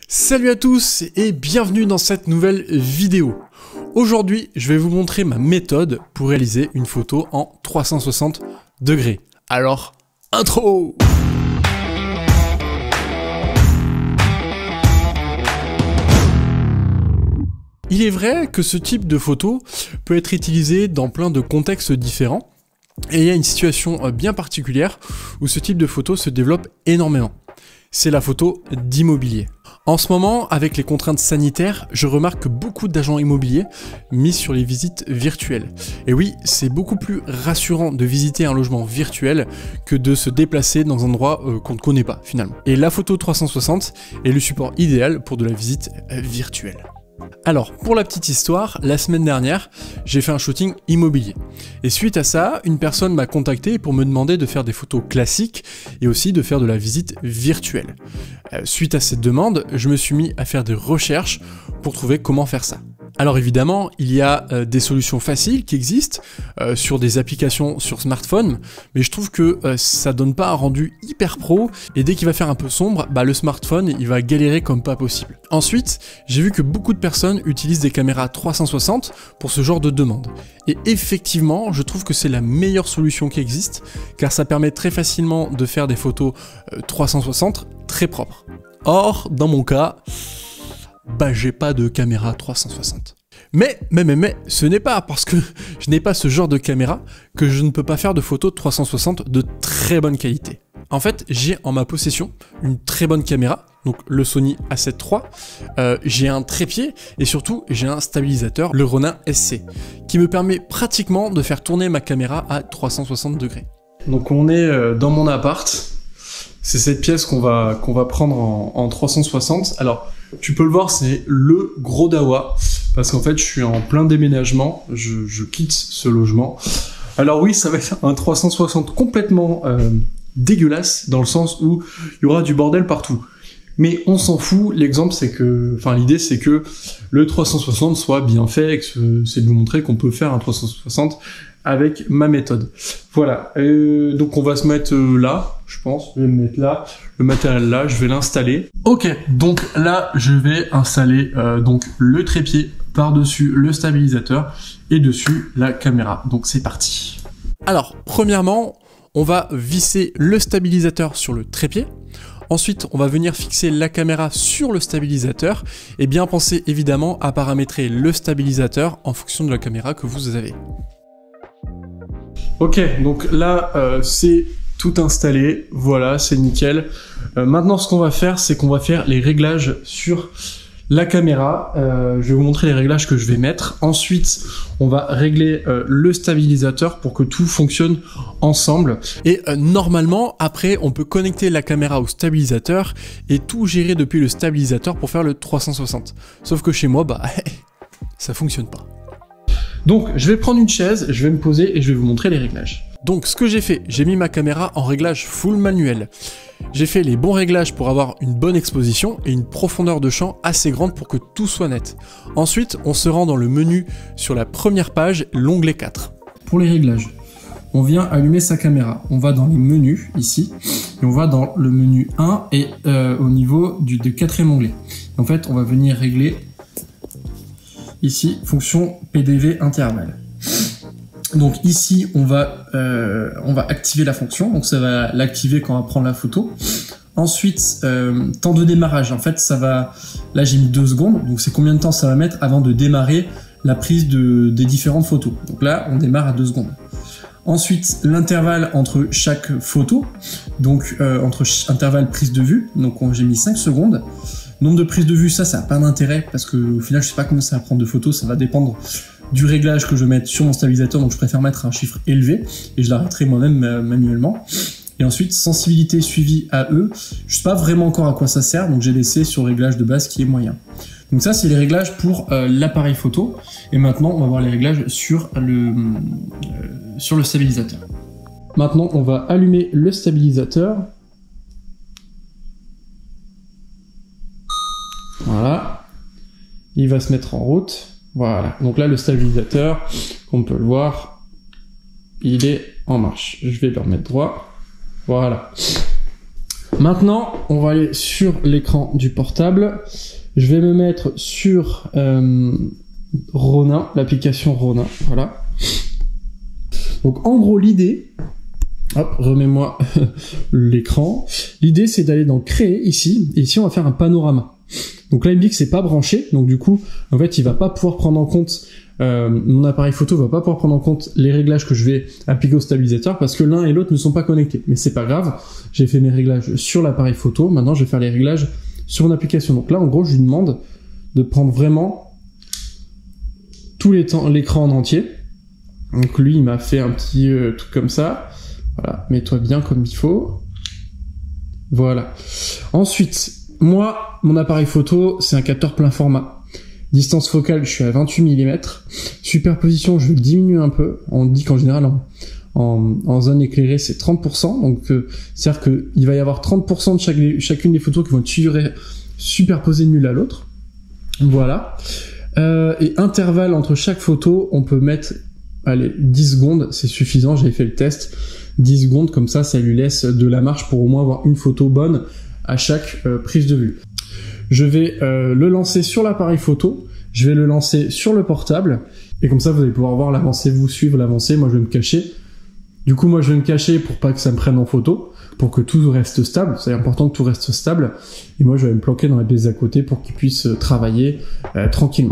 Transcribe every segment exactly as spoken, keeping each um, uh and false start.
Salut à tous et bienvenue dans cette nouvelle vidéo. Aujourd'hui, je vais vous montrer ma méthode pour réaliser une photo en trois cent soixante degrés. Alors, intro! Il est vrai que ce type de photo peut être utilisé dans plein de contextes différents, et il y a une situation bien particulière où ce type de photo se développe énormément. C'est la photo d'immobilier. En ce moment, avec les contraintes sanitaires, je remarque que beaucoup d'agents immobiliers misent sur les visites virtuelles. Et oui, c'est beaucoup plus rassurant de visiter un logement virtuel que de se déplacer dans un endroit euh, qu'on ne connaît pas finalement. Et la photo trois cent soixante est le support idéal pour de la visite euh, virtuelle. Alors, pour la petite histoire, la semaine dernière, j'ai fait un shooting immobilier. Et suite à ça, une personne m'a contacté pour me demander de faire des photos classiques et aussi de faire de la visite virtuelle. Euh, suite à cette demande, je me suis mis à faire des recherches pour trouver comment faire ça. Alors évidemment, il y a euh, des solutions faciles qui existent euh, sur des applications sur smartphone, mais je trouve que euh, ça donne pas un rendu hyper pro, et dès qu'il va faire un peu sombre, bah, le smartphone il va galérer comme pas possible. Ensuite, j'ai vu que beaucoup de personnes utilisent des caméras trois cent soixante pour ce genre de demande. Et effectivement, je trouve que c'est la meilleure solution qui existe, car ça permet très facilement de faire des photos euh, trois cent soixante très propres. Or, dans mon cas, bah j'ai pas de caméra trois cent soixante. Mais, mais, mais, mais, ce n'est pas parce que je n'ai pas ce genre de caméra que je ne peux pas faire de photos trois cent soixante de très bonne qualité. En fait, j'ai en ma possession une très bonne caméra, donc le Sony A sept trois, euh, j'ai un trépied et surtout j'ai un stabilisateur, le Ronin S C, qui me permet pratiquement de faire tourner ma caméra à trois cent soixante degrés. Donc on est euh, dans mon appart, c'est cette pièce qu'on va, qu'on va prendre en, en trois cent soixante. Alors, tu peux le voir, c'est le gros dawa, parce qu'en fait, je suis en plein déménagement, je, je quitte ce logement. Alors oui, ça va être un trois cent soixante complètement euh, dégueulasse, dans le sens où il y aura du bordel partout. Mais on s'en fout, l'exemple c'est que, enfin l'idée c'est que le trois cent soixante soit bien fait, et que c'est de vous montrer qu'on peut faire un trois cent soixante avec ma méthode. Voilà, euh, donc on va se mettre euh, là, je pense, je vais me mettre là, le matériel là, je vais l'installer. Ok, donc là je vais installer euh, donc le trépied par-dessus le stabilisateur et dessus la caméra. Donc c'est parti. Alors, premièrement, on va visser le stabilisateur sur le trépied. Ensuite, on va venir fixer la caméra sur le stabilisateur et bien penser évidemment à paramétrer le stabilisateur en fonction de la caméra que vous avez. Ok, donc là, euh, c'est tout installé, voilà, c'est nickel. Euh, maintenant, ce qu'on va faire, c'est qu'on va faire les réglages sur la caméra. Euh, je vais vous montrer les réglages que je vais mettre. Ensuite, on va régler euh, le stabilisateur pour que tout fonctionne ensemble. Et euh, normalement, après, on peut connecter la caméra au stabilisateur et tout gérer depuis le stabilisateur pour faire le trois cent soixante. Sauf que chez moi, bah, ça fonctionne pas. Donc, je vais prendre une chaise, je vais me poser et je vais vous montrer les réglages. Donc, ce que j'ai fait, j'ai mis ma caméra en réglage full manuel. J'ai fait les bons réglages pour avoir une bonne exposition et une profondeur de champ assez grande pour que tout soit net. Ensuite, on se rend dans le menu sur la première page, l'onglet quatre. Pour les réglages, on vient allumer sa caméra. On va dans les menus, ici, et on va dans le menu un et euh, au niveau du, du quatrième onglet. En fait, on va venir régler ici, fonction P D V intervalle. Donc ici, on va, euh, on va activer la fonction, donc ça va l'activer quand on va prendre la photo. Ensuite, euh, temps de démarrage, en fait, ça va, là j'ai mis deux secondes, donc c'est combien de temps ça va mettre avant de démarrer la prise de, des différentes photos. Donc là, on démarre à deux secondes. Ensuite, l'intervalle entre chaque photo, donc euh, entre intervalle prise de vue, donc j'ai mis cinq secondes. Nombre de prises de vue, ça, ça n'a pas d'intérêt parce que au final, je sais pas combien ça va prendre de photos, ça va dépendre du réglage que je vais mettre sur mon stabilisateur, donc je préfère mettre un chiffre élevé et je l'arrêterai moi-même euh, manuellement. Et ensuite, sensibilité suivie à E, je sais pas vraiment encore à quoi ça sert, donc j'ai laissé sur le réglage de base qui est moyen. Donc ça, c'est les réglages pour euh, l'appareil photo. Et maintenant, on va voir les réglages sur le, euh, sur le stabilisateur. Maintenant, on va allumer le stabilisateur. Voilà, il va se mettre en route. Voilà, donc là le stabilisateur, on peut le voir, il est en marche. Je vais le remettre droit. Voilà. Maintenant, on va aller sur l'écran du portable. Je vais me mettre sur euh, Ronin, l'application Ronin, voilà. Donc en gros, l'idée, hop, remets-moi l'écran. L'idée, c'est d'aller dans Créer ici, et ici on va faire un panorama. Donc là, il me dit que c'est pas branché, donc du coup, en fait, il va pas pouvoir prendre en compte, euh, mon appareil photo va pas pouvoir prendre en compte les réglages que je vais appliquer au stabilisateur, parce que l'un et l'autre ne sont pas connectés. Mais c'est pas grave, j'ai fait mes réglages sur l'appareil photo, maintenant je vais faire les réglages sur une application. Donc là, en gros, je lui demande de prendre vraiment tout l'écran en entier. Donc lui, il m'a fait un petit euh, truc comme ça. Voilà, mets-toi bien comme il faut. Voilà. Ensuite, moi, mon appareil photo, c'est un capteur plein format. Distance focale, je suis à vingt-huit millimètres. Superposition, je vais le diminuer un peu. On dit qu'en général, en, en, en zone éclairée, c'est trente pour cent. Donc, euh, c'est-à-dire qu'il va y avoir trente pour cent de chaque, chacune des photos qui vont être superposées de l'une à l'autre. Voilà. Euh, et intervalle entre chaque photo, on peut mettre, allez, dix secondes, c'est suffisant, j'avais fait le test. dix secondes, comme ça, ça lui laisse de la marge pour au moins avoir une photo bonne à chaque euh, prise de vue. Je vais euh, le lancer sur l'appareil photo, je vais le lancer sur le portable, et comme ça vous allez pouvoir voir l'avancée, vous suivre l'avancée. Moi je vais me cacher. Du coup moi je vais me cacher pour pas que ça me prenne en photo, pour que tout reste stable, c'est important que tout reste stable, et moi je vais me planquer dans la pièce à côté pour qu'il puisse travailler euh, tranquillement.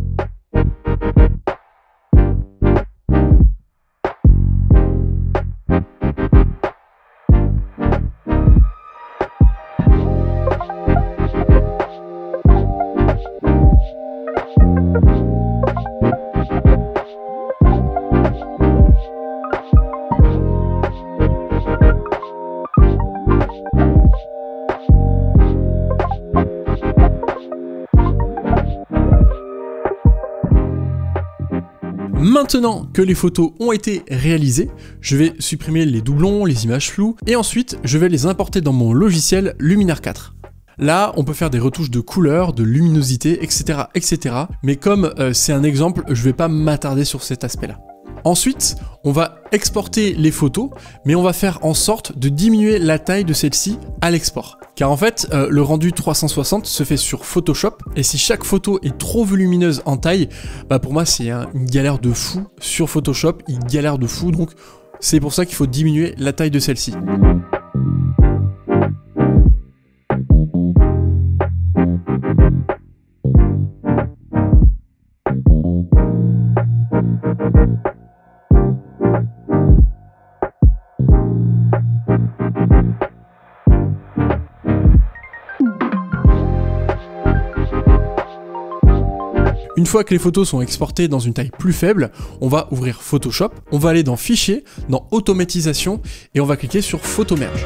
Maintenant que les photos ont été réalisées, je vais supprimer les doublons, les images floues, et ensuite je vais les importer dans mon logiciel Luminar quatre. Là, on peut faire des retouches de couleur, de luminosité, et cetera, et cetera. Mais comme euh, c'est un exemple, je vais pas m'attarder sur cet aspect-là. Ensuite, on va exporter les photos, mais on va faire en sorte de diminuer la taille de celle-ci à l'export. Car en fait, euh, le rendu trois cent soixante se fait sur Photoshop, et si chaque photo est trop volumineuse en taille, bah pour moi c'est un, une galère de fou sur Photoshop, une galère de fou, donc c'est pour ça qu'il faut diminuer la taille de celle-ci. Une fois que les photos sont exportées dans une taille plus faible, on va ouvrir Photoshop, on va aller dans Fichier, dans Automatisation, et on va cliquer sur Photo Merge.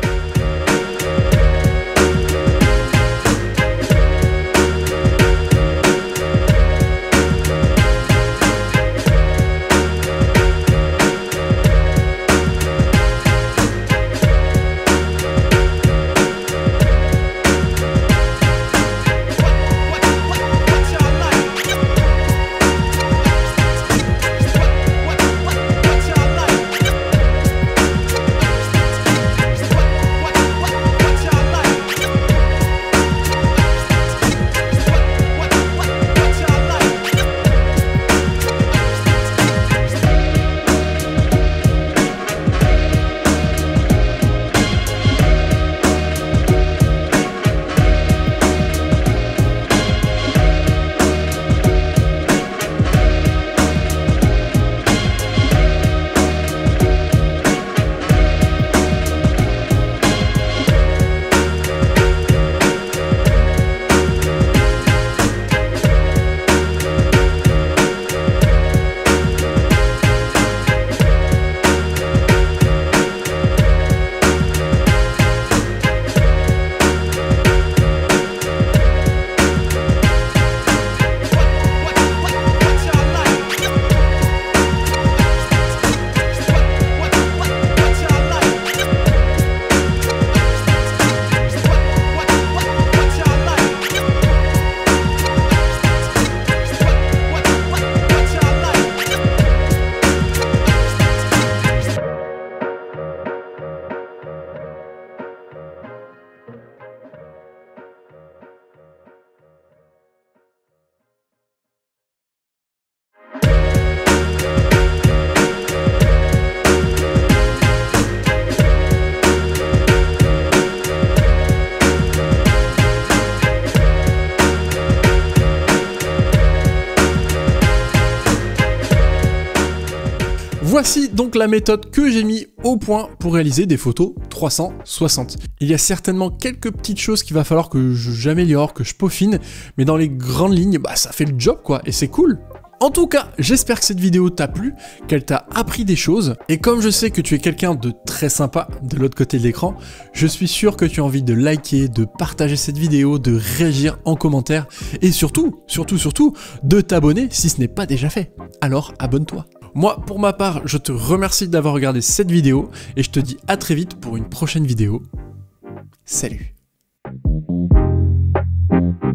Voici donc la méthode que j'ai mis au point pour réaliser des photos trois cent soixante. Il y a certainement quelques petites choses qu'il va falloir que j'améliore, que je peaufine, mais dans les grandes lignes, bah ça fait le job quoi, et c'est cool. En tout cas, j'espère que cette vidéo t'a plu, qu'elle t'a appris des choses, et comme je sais que tu es quelqu'un de très sympa de l'autre côté de l'écran, je suis sûr que tu as envie de liker, de partager cette vidéo, de réagir en commentaire, et surtout, surtout, surtout, de t'abonner si ce n'est pas déjà fait. Alors abonne-toi. Moi, pour ma part, je te remercie d'avoir regardé cette vidéo, et je te dis à très vite pour une prochaine vidéo. Salut!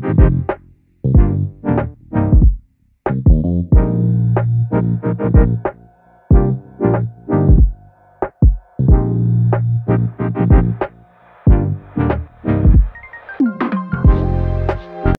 Thank you.